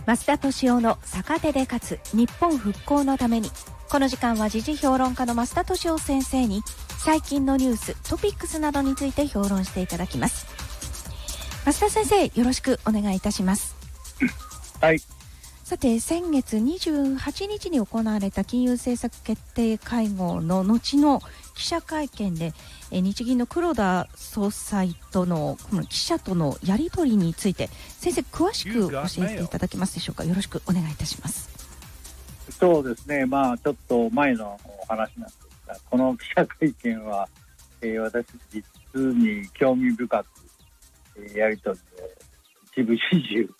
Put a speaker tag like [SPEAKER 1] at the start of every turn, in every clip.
[SPEAKER 1] 増田俊夫の逆手で勝つ日本復興のために。この時間は時事評論家の増田俊夫先生に最近のニューストピックスなどについて評論していただきます。増田先生、よろしくお願いいたします。
[SPEAKER 2] はい。
[SPEAKER 1] さて、先月28日に行われた金融政策決定会合の後の記者会見で、日銀の黒田総裁とのこの記者とのやり取りについて先生、詳しく教えていただけますでしょうか。よろしくお願いいたします。
[SPEAKER 2] そうですね、ちょっと前のお話なんですが、この記者会見は、私実に興味深く、やり取りを一部始終、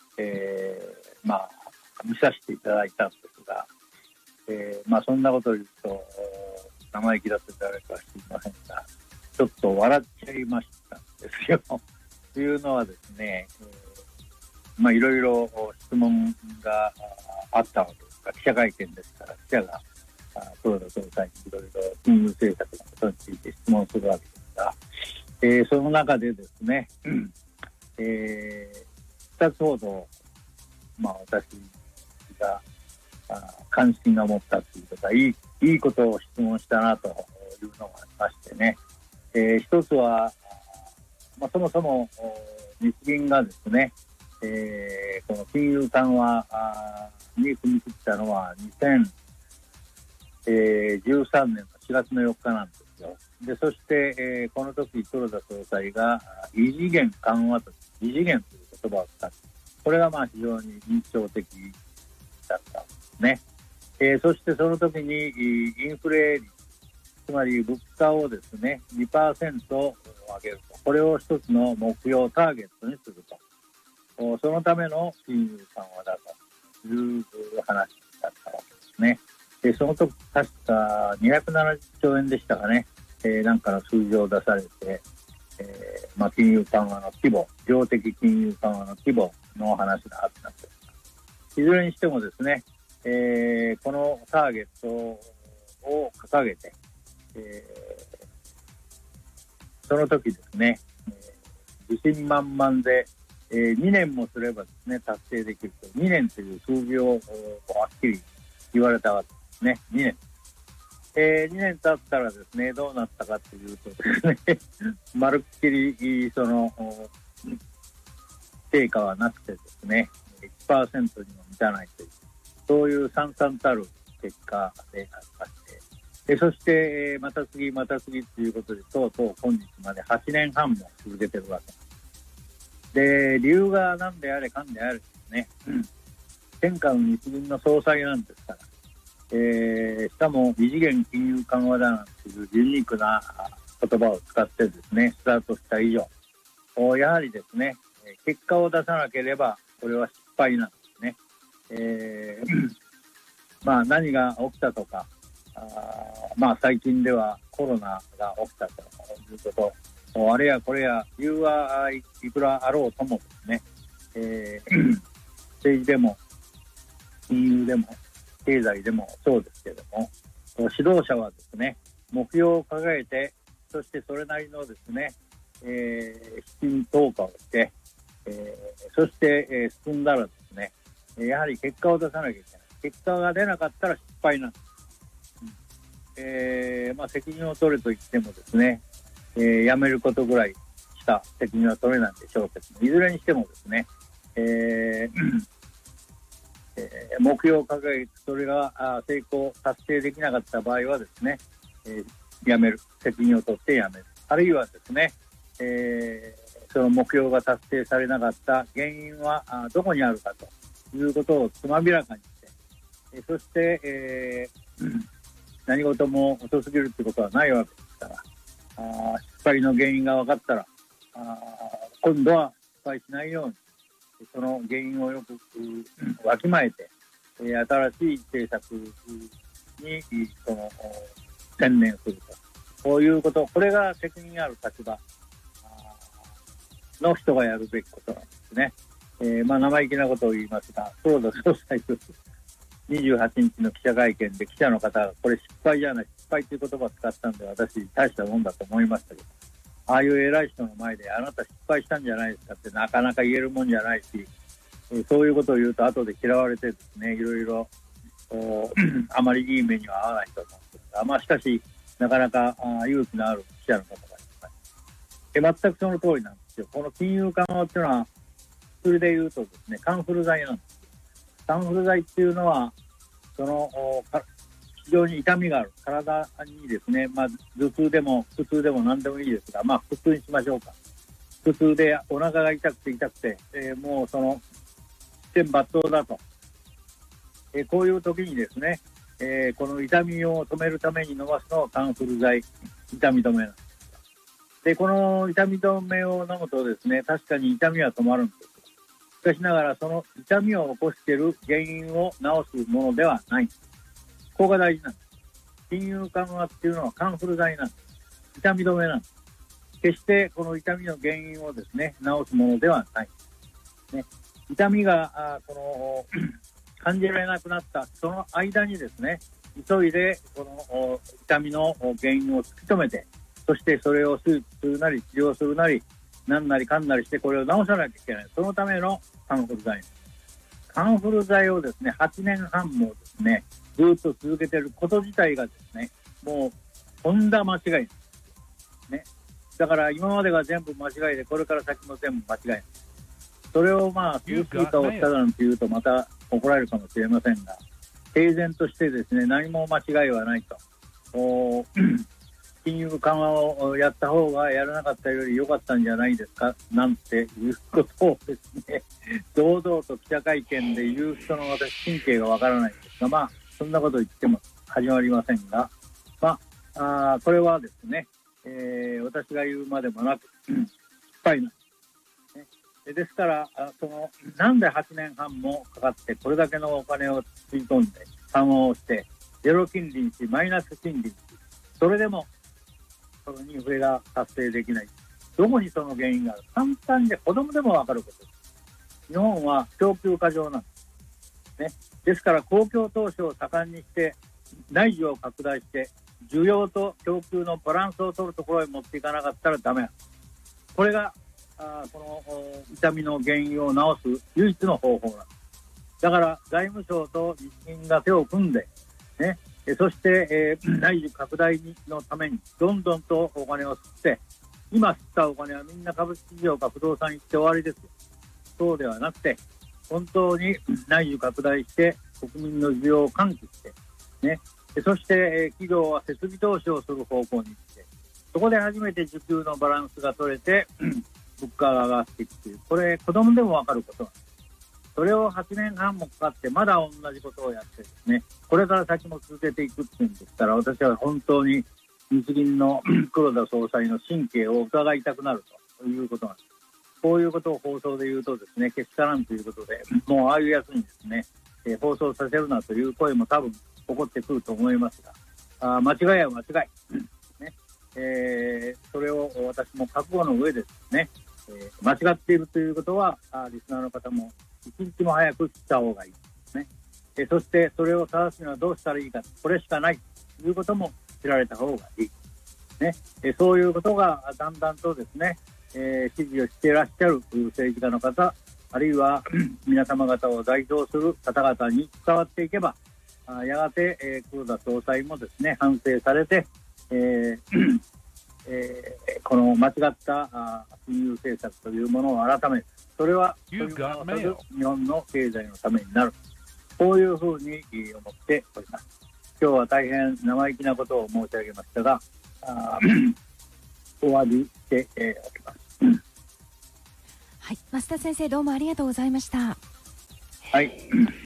[SPEAKER 2] 見させていただいたんですが、そんなことを言うと生意気だと誰かは知りませんが、ちょっと笑っちゃいましたんですよ。というのはですね、いろいろ質問があったわけですが、記者会見ですから、記者が黒田総裁にいろいろ金融政策のことについて質問するわけですが、その中でですね、2つほど、私が関心が持ったということは、いいことを質問したなというのがありましてね、一つは、そもそも日銀がですね、この金融緩和に踏み切ったのは2013年の4月の4日なんですよ。で、そして、この時黒田総裁が異次元緩和と異次元という言葉を使って、これが非常に印象的だったんですね。そしてその時にインフレ率、つまり物価をですね 2% 上げると、これを一つの目標ターゲットにすると、そのための金融緩和だという話だったわけですね。その時確か270兆円でしたかね、なんかの数字を出されて、金融緩和の規模、量的金融緩和の規模の話があったんですが、いずれにしてもですね、このターゲットを掲げて、その時ですね、自信満々で、2年もすればですね達成できると、2年という数字をはっきり言われたわけですね。2年、2年経ったらですね、どうなったかというとですねまるっきりその成果はなくてですね、1% にも満たないという、そういう惨々たる結果でありまして、そしてまた次また次ということで、とうとう今日まで8年半も続けてるわけで、理由が何であれかんであれですね、天下の日銀の総裁なんですから、しかも異次元金融緩和だなんていうユニークな言葉を使ってですねスタートした以上、やはりですね結果を出さなければこれは失敗なんですね。何が起きたとか、最近ではコロナが起きたということ、あれやこれや理由はいくらあろうともですね、政治でも金融でも経済でもそうですけれども、指導者はですね目標を掲げて、そしてそれなりのですね、資金投下をして、そして、進んだらですね、やはり結果を出さなきゃいけない。結果が出なかったら失敗なんです。責任を取れと言ってもですね、やめることぐらいしか責任は取れないんでしょうけど、いずれにしてもですね、目標を掲げてそれが成功達成できなかった場合はですね、やめる、責任を取ってやめる、あるいはですね、その目標が達成されなかった原因はどこにあるかということをつまびらかにして、そして、何事も遅すぎるということはないわけですから、失敗の原因が分かったら今度は失敗しないようにその原因をよくわきまえて、新しい政策に専念すると、こういうこと、これが責任ある立場の人がやるべきことなんですね。生意気なことを言いますが、黒田総裁と28日の記者会見で記者の方がこれ失敗じゃない、失敗という言葉を使ったんで、私大したもんだと思いましたけど、ああいう偉い人の前であなた失敗したんじゃないですかってなかなか言えるもんじゃないし、 そういうことを言うと後で嫌われてですね、いろいろあまりいい目には合わないと思うんですが、まあ、しかしなかなか勇気のある記者の方がいます。全くその通りなんですよ。この金融緩和っていうのは薬で言うとですね、カンフル剤なんです。カンフル剤っていうのは非常に痛みがある体にですね、まあ、頭痛でも腹痛でも何でもいいですが、まあ、腹痛にしましょうか。腹痛でお腹が痛くて、もうその一点抜刀だと、こういう時にですね、この痛みを止めるために飲ますのはカンフル剤、痛み止めなんです。で、この痛み止めを飲むとですね、確かに痛みは止まるんです。しかしながら、その痛みを起こしている原因を治すものではない。ここが大事なんです。金融緩和っていうのはカンフル剤なんです。痛み止めなんです。決してこの痛みの原因をですね、治すものではない。ね、痛みが感じられなくなったその間にですね、急いでこの痛みの原因を突き止めて、そしてそれを手術するなり治療するなり何なりかんなりしてこれを治さなきゃいけない。そのためのカンフル剤。カンフル剤をですね、8年半もですね、ずっと続けていること自体がですね、もうとんだ間違いです。ね。だから今までが全部間違いで、これから先も全部間違い。それをまあ、数数化をしたなんて言うとまた怒られるかもしれませんが、平然としてですね、何も間違いはないと。金融緩和をやった方がやらなかったより良かったんじゃないですかなんていうことをですね、堂々と記者会見で言う人の私、神経がわからないんですが、まあ、そんなこと言っても始まりませんが、まあ、これはですね、私が言うまでもなく、失敗なんです、ね。ですから、なんで8年半もかかって、これだけのお金をつぎ込んで、緩和をして、ゼロ金利にし、マイナス金利にし、それでも、そのインフレが達成できない。どこにその原因がある？簡単で子供でもわかることです。日本は供給過剰なんです。ね。ですから、公共投資を盛んにして、内需を拡大して、需要と供給のバランスを取るところへ持っていかなかったらダメなんです。これが、この痛みの原因を治す唯一の方法なんです。だから、財務省と日銀が手を組んで、ね、そして、内需拡大のためにどんどんとお金を吸って、今吸ったお金はみんな株式市場か不動産に行って終わりですよ。そうではなくて、本当に内需拡大して国民の需要を喚起して、ね、そして、企業は設備投資をする方向に行って、そこで初めて需給のバランスが取れて、物価が上がっていくという、これ子供でもわかることなんです。それを8年半もかかってまだ同じことをやってですね、これから先も続けていくっていうんでしたら、私は本当に日銀の黒田総裁の神経を伺いたくなるということなんです。こういうことを放送で言うとですね、けしからんということで、もうああいうやつにですね、放送させるなという声も多分起こってくると思いますが、間違いは間違い、ね、それを私も覚悟の上でですね、間違っているということはリスナーの方も一日も早く知った方がいいですね。そしてそれを正すにはどうしたらいいか、これしかないということも知られた方がいい、ね。そういうことがだんだんとですね、支持をしていらっしゃる政治家の方、あるいは皆様方を代表する方々に伝わっていけば、やがて、黒田総裁もですね、反省されて、この間違った金融政策というものを改める。それは日本の経済のためになる。こういうふうに思っております。今日は大変生意気なことを申し上げましたが、お詫びしておきます。
[SPEAKER 1] はい、増田先生どうもありがとうございました。
[SPEAKER 2] はい。